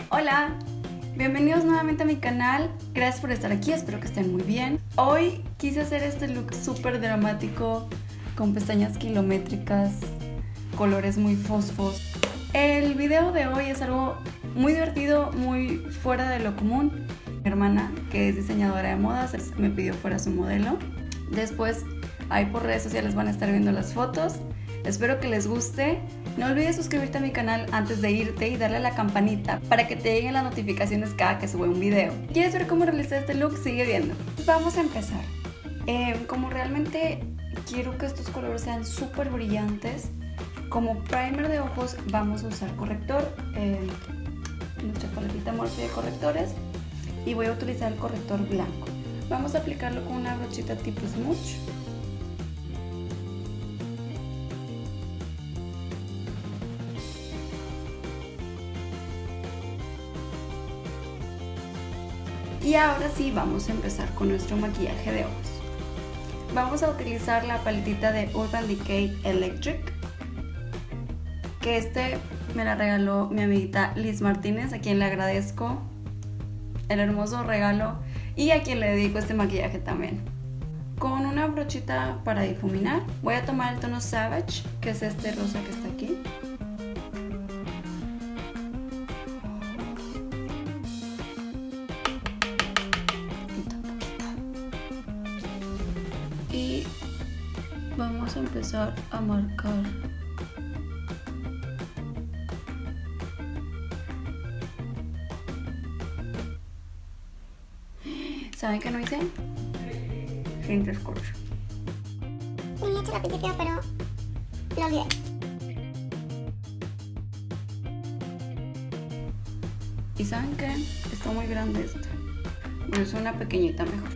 Hola, bienvenidos nuevamente a mi canal, gracias por estar aquí, espero que estén muy bien. Hoy quise hacer este look súper dramático, con pestañas kilométricas, colores muy fosfos. El video de hoy es algo muy divertido, muy fuera de lo común. Mi hermana, que es diseñadora de modas, me pidió fuera su modelo. Después, ahí por redes sociales van a estar viendo las fotos. Espero que les guste. No olvides suscribirte a mi canal antes de irte y darle a la campanita para que te lleguen las notificaciones cada que sube un video. ¿Quieres ver cómo realicé este look? Sigue viendo. Vamos a empezar. Como realmente quiero que estos colores sean súper brillantes, como primer de ojos vamos a usar corrector, nuestra paletita Morphe de correctores, y voy a utilizar el corrector blanco. Vamos a aplicarlo con una brochita tipo smooch. Y ahora sí vamos a empezar con nuestro maquillaje de ojos. Vamos a utilizar la paletita de Urban Decay Electric, que me la regaló mi amiguita Liz Martínez, a quien le agradezco el hermoso regalo y a quien le dedico este maquillaje también. Con una brochita para difuminar voy a tomar el tono Savage, que es este rosa que está aquí. Y vamos a empezar a marcar. ¿Saben qué no hice? Filtro Scorch. Tenía hecho al principio, pero lo olvidé. ¿Y saben qué? Está muy grande esta. Voy a usar una pequeñita mejor.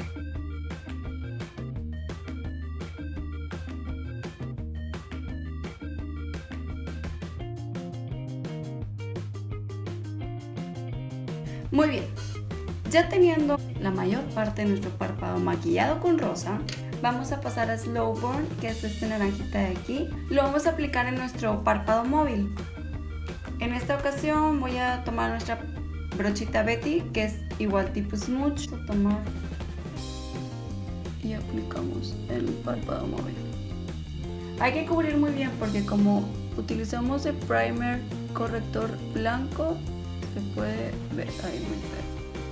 Muy bien. Ya teniendo la mayor parte de nuestro párpado maquillado con rosa, vamos a pasar a Slow Burn, que es este naranjita de aquí. Lo vamos a aplicar en nuestro párpado móvil. En esta ocasión voy a tomar nuestra brochita Betty, que es igual tipo smooch. Vamos a tomar y aplicamos el párpado móvil. Hay que cubrir muy bien porque como utilizamos el primer corrector blanco, se puede ver ahí muy feo.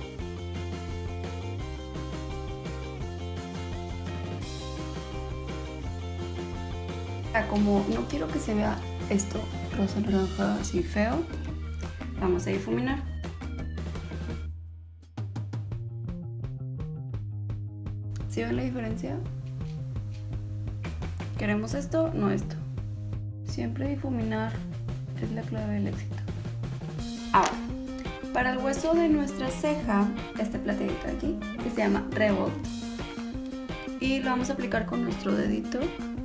Como no quiero que se vea esto rosa naranja así feo, vamos a difuminar. ¿Sí ven la diferencia? ¿Queremos esto? No esto. Siempre difuminar es la clave del éxito. Ahora, para el hueso de nuestra ceja, este platito de aquí, que se llama Revolt, y lo vamos a aplicar con nuestro dedito.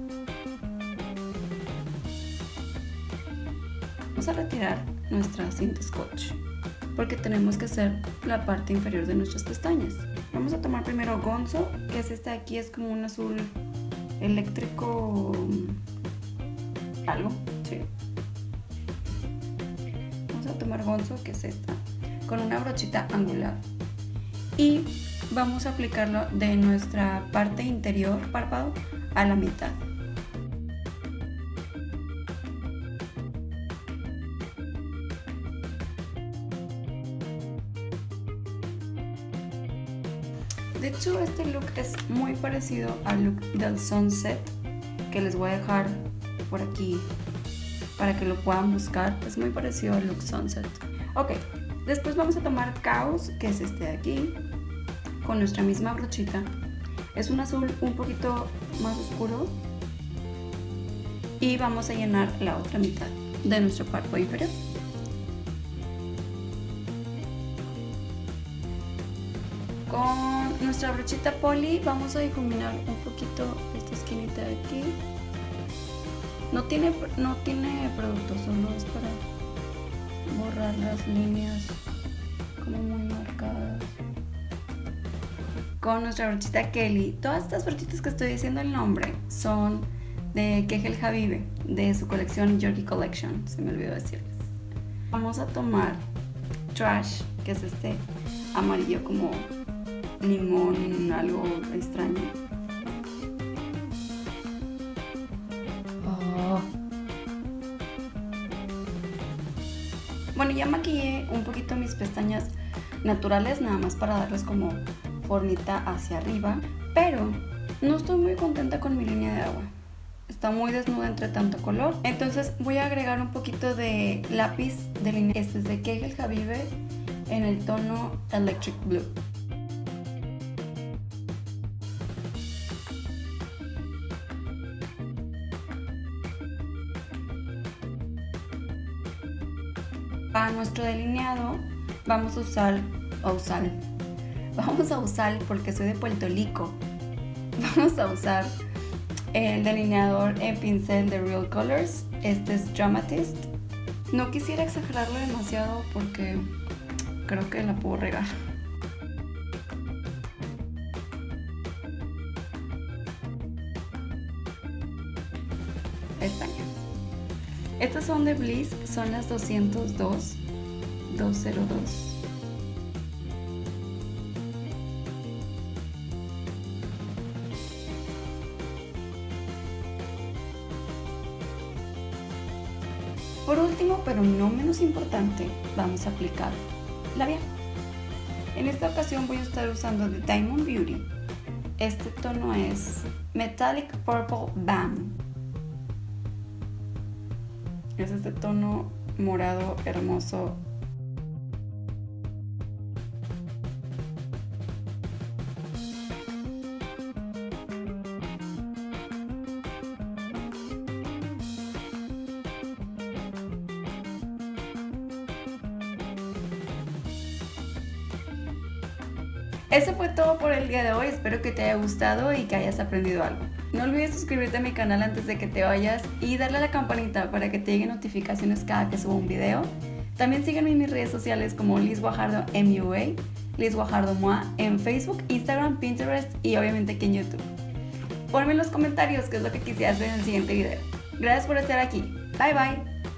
Vamos a retirar nuestra cinta scotch porque tenemos que hacer la parte inferior de nuestras pestañas. Vamos a tomar primero Gonzo, que es este de aquí, es como un azul eléctrico algo, sí. Vamos a tomar Gonzo, que es esta, con una brochita angular, y vamos a aplicarlo de nuestra parte interior párpado a la mitad. De hecho, este look es muy parecido al look del Sunset, que les voy a dejar por aquí para que lo puedan buscar. Es muy parecido al look Sunset. Ok, después vamos a tomar Chaos, que es este de aquí, con nuestra misma brochita. Es un azul un poquito más oscuro. Y vamos a llenar la otra mitad de nuestro párpado inferior. Con nuestra brochita Poli vamos a difuminar un poquito esta esquinita de aquí. No tiene producto, solo es para borrar las líneas como muy marcadas. Con nuestra brochita Kelly. Todas estas brochitas que estoy diciendo el nombre son de Kegel Habibe, de su colección Georgie Collection, se me olvidó decirles. Vamos a tomar Trash, que es este amarillo como limón, algo extraño. Bueno, ya maquillé un poquito mis pestañas naturales, nada más para darles como formita hacia arriba, pero no estoy muy contenta con mi línea de agua. Está muy desnuda entre tanto color, entonces voy a agregar un poquito de lápiz de línea. Este es de Kegel Habibe en el tono Electric Blue. Para nuestro delineado vamos a usar, porque soy de Puerto Rico, vamos a usar el delineador en pincel de Real Colors. Este es Dramatist. No quisiera exagerarlo demasiado porque creo que la puedo regar. Pestañas. Estas son de Bliss, son las 202. Por último, pero no menos importante, vamos a aplicar labial. En esta ocasión voy a estar usando de Diamond Beauty. Este tono es Metallic Purple Bam. Es este tono morado hermoso. Eso fue todo por el día de hoy, espero que te haya gustado y que hayas aprendido algo. No olvides suscribirte a mi canal antes de que te vayas y darle a la campanita para que te lleguen notificaciones cada que suba un video. También sígueme en mis redes sociales como Liz Guajardo MUA, Liz Guajardo MUA en Facebook, Instagram, Pinterest y obviamente aquí en YouTube. Ponme en los comentarios qué es lo que quisieras ver en el siguiente video. Gracias por estar aquí. Bye bye.